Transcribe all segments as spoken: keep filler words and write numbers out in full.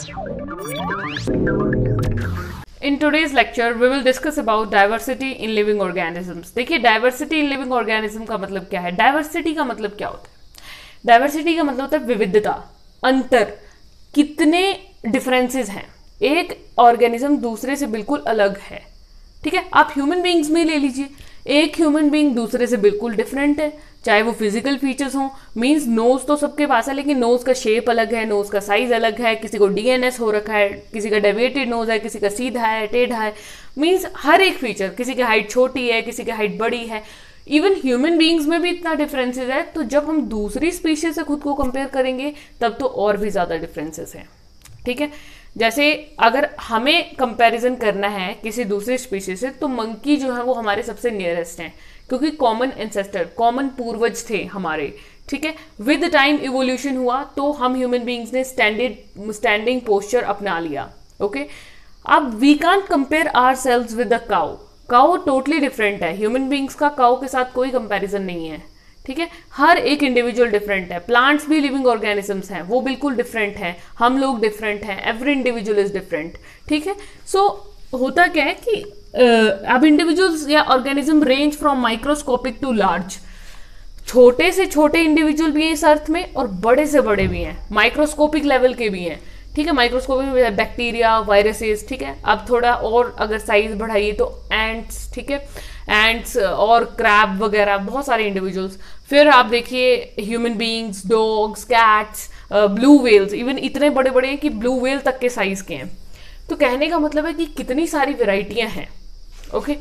In today's lecture, we will discuss about diversity in living organisms. देखिए diversity in living organism का मतलब क्या है? Diversity का मतलब क्या होता है? Diversity का मतलब होता है विविधता, अंतर, कितने differences हैं. एक organism दूसरे से बिल्कुल अलग है, ठीक है. आप ह्यूमन बींग्स में ले लीजिए, एक ह्यूमन बींग दूसरे से बिल्कुल डिफरेंट है, चाहे वो फिजिकल फीचर्स हों. मींस नोज तो सबके पास है, लेकिन नोज का शेप अलग है, नोज का साइज अलग है, किसी को डीएनएस हो रखा है, किसी का डेविएटेड नोज है, किसी का सीधा है, टेढ़ा है. मींस हर एक फीचर, किसी की हाइट छोटी है, किसी की हाइट बड़ी है. इवन ह्यूमन बींग्स में भी इतना डिफरेंसेस है. तो जब हम दूसरी स्पीशीज से खुद को कंपेयर करेंगे तब तो और भी ज़्यादा डिफरेंसेस हैं, ठीक है. जैसे अगर हमें कंपैरिजन करना है किसी दूसरी स्पीशीज से, तो मंकी जो है वो हमारे सबसे नियरेस्ट हैं, क्योंकि कॉमन एंसेस्टर, कॉमन पूर्वज थे हमारे, ठीक है. विद टाइम इवोल्यूशन हुआ तो हम ह्यूमन बींग्स ने स्टैंडर्ड स्टैंडिंग पोस्चर अपना लिया, ओके. अब we can't compare ourselves with the cow. Cow totally different है. ह्यूमन बींग्स का काउ के साथ कोई कंपैरिजन नहीं है, ठीक है. हर एक इंडिविजुअल डिफरेंट है. प्लांट्स भी लिविंग ऑर्गेनिजम्स हैं, वो बिल्कुल डिफरेंट हैं. हम लोग डिफरेंट हैं. एवरी इंडिविजुअल इज डिफरेंट, ठीक है. सो होता क्या है कि uh, अब इंडिविजुअल्स या organism range from microscopic to large. छोटे से छोटे इंडिविजुअल भी हैं इस अर्थ में और बड़े से बड़े भी हैं, माइक्रोस्कोपिक लेवल के भी हैं, ठीक है. माइक्रोस्कोपिक में बैक्टीरिया, वायरसेस, ठीक है. अब थोड़ा और अगर साइज बढ़ाइए तो एंट्स, ठीक है, एंट्स और क्रैब वगैरह, बहुत सारे इंडिविजुअल्स. फिर आप देखिए human beings, dogs, cats, blue whales, even इतने बड़े बड़े हैं कि ब्लू वेल तक के साइज के हैं. तो कहने का मतलब है कि कितनी सारी वेराइटियां हैं, okay.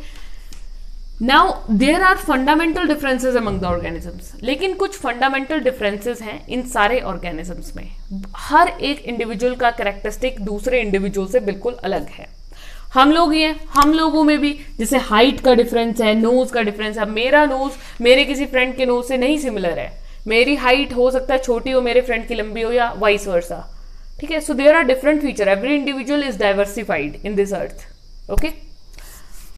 Now there are fundamental differences among the organisms. लेकिन कुछ फंडामेंटल डिफरेंसेस हैं इन सारे ऑर्गेनिजम्स में. हर एक इंडिविजुअल का कैरेक्टरिस्टिक दूसरे इंडिविजुअल से बिल्कुल अलग है. हम लोग ही हैं, हम लोगों में भी जैसे हाइट का डिफरेंस है, नोज का डिफरेंस है. मेरा नोज मेरे किसी फ्रेंड के नोज से नहीं सिमिलर है. मेरी हाइट हो सकता है छोटी हो, मेरे फ्रेंड की लंबी हो, या वाइस वर्सा, ठीक है. So there are different feature. Every individual is diversified in this earth, okay.